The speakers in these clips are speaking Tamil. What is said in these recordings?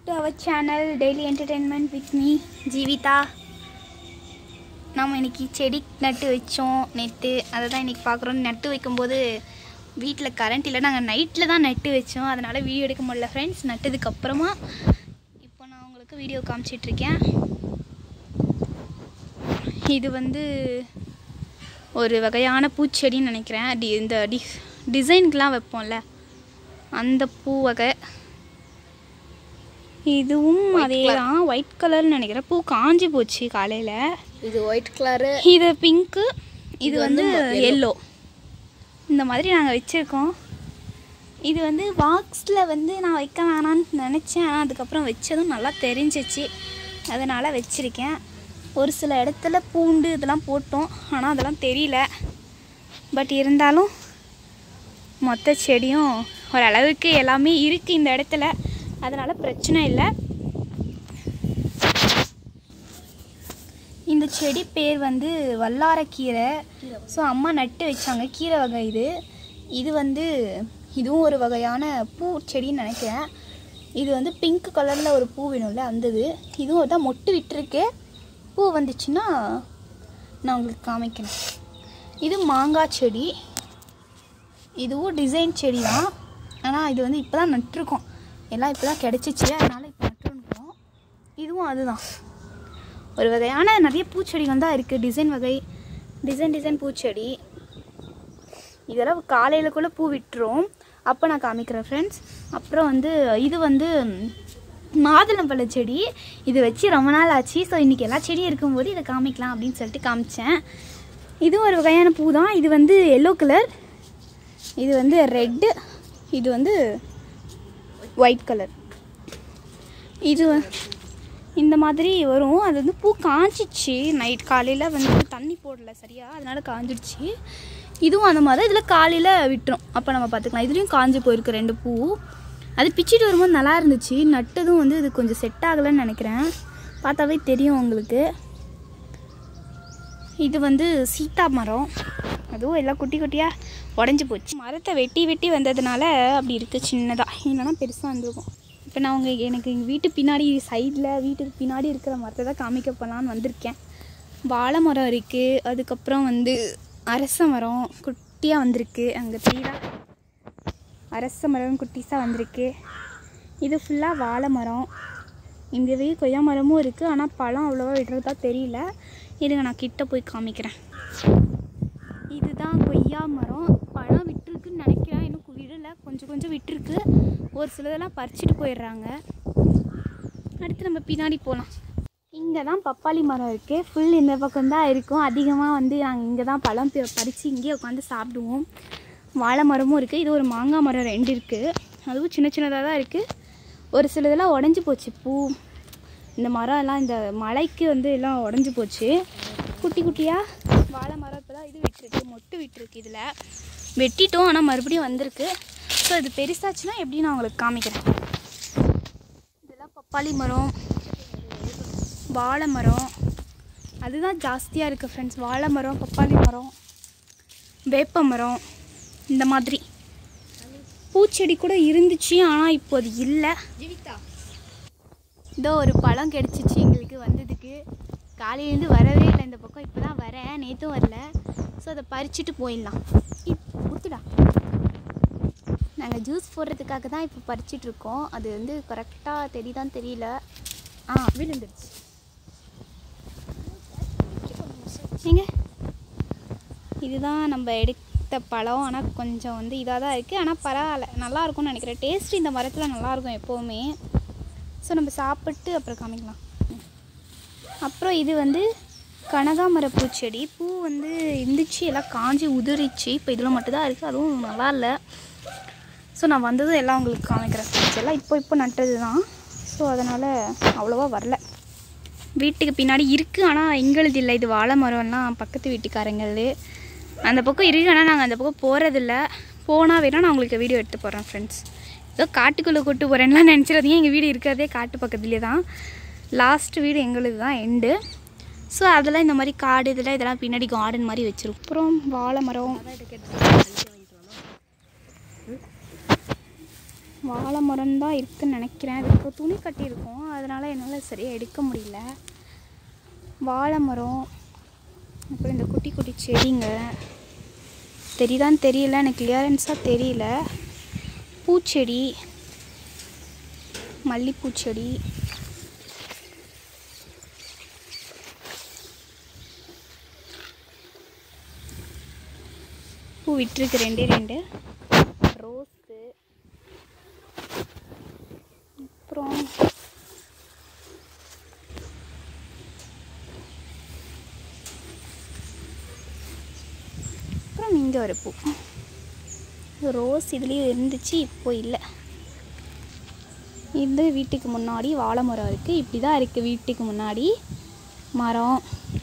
to our channel Daily Entertainment with me Jeevitha. நாம இன்னைக்கு செடி நட்டு வெச்சோம் நேத்து. அத தான் இன்னைக்கு பார்க்குறோம். நட்டு வைக்கும்போது வீட்ல கரண்ட் இல்ல. நாங்க நைட்ல தான் நட்டு வெச்சோம். அதனால வீடியோ எடுக்க முடியல फ्रेंड्स. நட்டதுக்கு அப்புறமா இப்போ நான் உங்களுக்கு வீடியோ காமிச்சிட்டு இருக்கேன். இது வந்து ஒரு வகையான பூச்செடின்னு நினைக்கிறேன். இந்த டிசைன்க்குலாம் வைப்போம்ல அந்த பூ வகை. இதுவும் அதேதான், ஒயிட் கலர்னு நினைக்கிறேன். பூ காஞ்சி போச்சு காலையில. இது ஒயிட் கலரு, இது பிங்க்கு, இது வந்து எல்லோ. இந்த மாதிரி நாங்கள் வச்சுருக்கோம். இது வந்து பாக்ஸில் வந்து நான் வைக்க வேணான்னு நினச்சேன். ஆனால் அதுக்கப்புறம் வச்சதும் நல்லா தெரிஞ்சிச்சு, அதனால் வச்சுருக்கேன். ஒரு சில இடத்துல பூண்டு இதெல்லாம் போட்டோம், ஆனால் அதெல்லாம் தெரியல. பட் இருந்தாலும் மொத்த செடியும் ஓரளவுக்கு எல்லாமே இருக்குது இந்த இடத்துல, அதனால் பிரச்சனை இல்லை. இந்த செடி பேர் வந்து வல்லாரக்கீரை. ஸோ அம்மா நட்டு வச்சாங்க, கீரை வகை இது. இது வந்து இதுவும் ஒரு வகையான பூ செடின்னு நினைக்கிறேன். இது வந்து பிங்க் கலரில் ஒரு பூ வேணும்ல, அந்த இதுவும் தான் மொட்டு விட்டுருக்கு. பூ வந்துச்சுன்னா நான் உங்களுக்கு காமிக்கிறேன். இது மாங்காய் செடி. இதுவும் டிசைன் செடி தான், ஆனால் இது வந்து இப்போ தான் நட்டுருக்கோம். எல்லாம் இப்போ தான் கிடச்சிச்சு, அதனால் இப்போ நட்டுருக்கோம். இதுவும் அதுதான், ஒரு வகையான நிறைய பூச்செடிகள் தான் இருக்குது. டிசைன் வகை, டிசைன் பூச்செடி. இதெல்லாம் காலையிலக்குள்ளே பூ விட்டுரும், அப்போ நான் காமிக்கிறேன் ஃப்ரெண்ட்ஸ். அப்புறம் வந்து இது வந்து மாதுளம்பழ செடி. இது வச்சு ரொம்ப நாள் ஆச்சு. ஸோ இன்றைக்கி எல்லா செடியும் இருக்கும்போது இதை காமிக்கலாம் அப்படின்னு சொல்லிட்டு காமிச்சேன். இதுவும் ஒரு வகையான பூ தான். இது வந்து எல்லோ கலர், இது வந்து ரெட்டு, இது வந்து ஒயிட் கலர். இது இந்த மாதிரி வரும். அது வந்து பூ காஞ்சிச்சு நைட். காலையில் வந்து தண்ணி போடலை சரியா, அதனால் காஞ்சிடுச்சு. இதுவும் அந்த மாதிரி இதில் காலையில் விட்டுரும், அப்போ நம்ம பார்த்துக்கலாம். இதுலேயும் காஞ்சி போயிருக்கு 2 பூ. அது பிச்சுட்டு வரும்போது நல்லா இருந்துச்சு. நட்டதும் வந்து இது கொஞ்சம் செட் ஆகலைன்னு நினைக்கிறேன், பார்த்தாவே தெரியும் உங்களுக்கு. இது வந்து சீத்தா மரம். அதுவும் எல்லாம் குட்டி குட்டியாக உடஞ்சி போச்சு. மரத்தை வெட்டி வந்ததுனால அப்படி இருக்குது சின்னதாக, இல்லைன்னா பெருசாக வந்துருக்கும். இப்போ நான் எனக்கு எங்கள் வீட்டு பின்னாடி சைடில், வீட்டுக்கு பின்னாடி இருக்கிற மரத்தை தான் காமிக்க போகலான்னு வந்திருக்கேன். வாழை மரம் இருக்குது, அதுக்கப்புறம் வந்து அரச மரம் குட்டியாக வந்திருக்கு. அங்கே தெரியுதா, அரச மரம் குட்டிஸாக வந்திருக்கு. இது ஃபுல்லாக வாழை மரம். இங்கேவே கொய்யா மரமும் இருக்குது, ஆனால் பழம் அவ்வளோவா விடுறதா தெரியல. இருங்க நான் கிட்ட போய் காமிக்கிறேன். இதுதான் கொய்யா மரம். பழம் விட்டுருக்குன்னு நினைக்கிறேன், இன்னும் விடலை, கொஞ்சம் விட்டுருக்கு. ஒரு சிலதெல்லாம் பறிச்சுட்டு போயிடுறாங்க. அடுத்து நம்ம பின்னாடி போகலாம். இங்கே தான் பப்பாளி மரம் இருக்குது. ஃபுல் இந்த பக்கம் தான் இருக்கும். அதிகமாக வந்து நாங்கள் இங்கே தான் பழம் பறித்து இங்கேயே உட்காந்து சாப்பிடுவோம். வாழை மரமும் இருக்குது. இது ஒரு மாங்காய் மரம் 2 இருக்குது. அதுவும் சின்னதாக தான் இருக்குது. ஒரு சிலதெல்லாம் உடஞ்சி போச்சு பூ. இந்த மரம் எல்லாம் இந்த மழைக்கு வந்து எல்லாம் உடஞ்சி போச்சு. குட்டி குட்டியாக வாழை மரம் இப்போ தான் இது விட்டுருக்கு, மொட்டு விட்டுருக்கு. இதில் வெட்டிட்டோம், ஆனால் மறுபடியும் வந்திருக்கு. ஸோ இது பெருசாச்சுன்னா எப்படி நான் உங்களுக்கு காமிக்கிறேன். இதெல்லாம் பப்பாளி மரம், வாழை மரம், அதுதான் ஜாஸ்தியாக இருக்குது ஃப்ரெண்ட்ஸ். வாழை மரம், பப்பாளி மரம், வேப்ப மரம், இந்த மாதிரி பூச்செடி கூட இருந்துச்சு, ஆனால் இப்போ அது இல்லை. இதோ ஒரு பழம் கிடச்சிச்சு எங்களுக்கு வந்ததுக்கு. காலையிலேருந்து வரவே இல்லை இந்த பக்கம், இப்போ தான் வரேன், நேற்றும் வரல. ஸோ அதை பறிச்சுட்டு போயிடலாம். கொடுத்துடா, நாங்கள் ஜூஸ் போடுறதுக்காக தான் இப்போ பறிச்சிட்ருக்கோம். அது வந்து கரெக்டாக தெரியுதான்னு தெரியல. விழுந்துருச்சு. நீங்கள் இதுதான் நம்ம எடுத்த பழம். ஆனால் கொஞ்சம் வந்து இதாக தான் இருக்குது, ஆனால் பரவாயில்ல, நல்லாயிருக்கும்னு நினைக்கிறேன். டேஸ்ட்டு இந்த மரத்தில் நல்லாயிருக்கும் எப்போவுமே. ஸோ நம்ம சாப்பிட்டு அப்புறம் காமிக்கலாம். அப்புறம் இது வந்து கனகாமர பூச்செடி. பூ வந்து இருந்துச்சு, எல்லாம் காஞ்சி உதிரிச்சு. இப்போ இதில் மட்டும்தான் இருக்குது, அதுவும் நல்லா இல்லை. ஸோ நான் வந்ததும் எல்லாம் உங்களுக்கு காமிக்கிறேன். எல்லாம் இப்போ நட்டது தான். ஸோ அதனால் அவ்வளோவா வரல. வீட்டுக்கு பின்னாடி இருக்குது, ஆனால் எங்களுது இல்லை. இது வாழை மரம்லாம் பக்கத்து வீட்டுக்காரங்களது. அந்த பக்கம் இருக்குது, ஆனால் நாங்கள் அந்த பக்கம் போகிறதில்ல. போனால் வேணால் நான் உங்களுக்கு வீடியோ எடுத்து போகிறேன் ஃப்ரெண்ட்ஸ். ஏதோ காட்டுக்குள்ளே கூட்டு போகிறேன்லாம் நினச்சிடாதீங்க. எங்கள் வீடு இருக்கிறதே காட்டு பக்கத்துலேயே தான். லாஸ்ட் வீடு எங்களுக்கு தான் எண்டு. ஸோ அதெல்லாம் இந்த மாதிரி காடு இதெல்லாம் பின்னாடி கார்டன் மாதிரி வச்சிருக்கோம். அப்புறம் வாழை மரம், வாழை மரம் தான் இருக்குதுன்னு நினைக்கிறேன். அது இப்போ துணி கட்டியிருக்கோம், அதனால் என்னால் சரியாக எடுக்க முடியல. வாழை மரம், அப்புறம் இந்த குட்டி குட்டி செடிங்க தெரியுதான்னு தெரியல, எனக்கு கிளியரன்ஸாக தெரியல. பூச்செடி, மல்லிப்பூச்செடி, பூ விட்டுருக்கு 2 ரோஸு, அப்புறம் இங்கே ஒரு பூ ரோஸ் இதுலேயும் இருந்துச்சு, இப்போ இல்லை. இது வீட்டுக்கு முன்னாடி வாழை மரம் இருக்குது. இப்படி தான் இருக்குது வீட்டுக்கு முன்னாடி மரம்.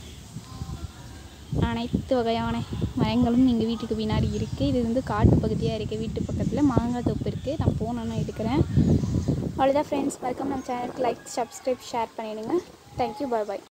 அனைத்து வகையான மரங்களும் எங்கள் வீட்டுக்கு பின்னாடி இருக்குது. இது வந்து காட்டு பகுதியாக இருக்குது. வீட்டு பக்கத்தில் மாங்காய் தோப்பு இருக்குது. நான் போனேன்னா எடுக்கிறேன். அவ்வளோதான் ஃப்ரெண்ட்ஸ். மறக்காம நம்ம சேனலுக்கு லைக், சப்ஸ்கிரைப், ஷேர் பண்ணிவிடுங்க. தேங்க்யூ, பாய் பாய்.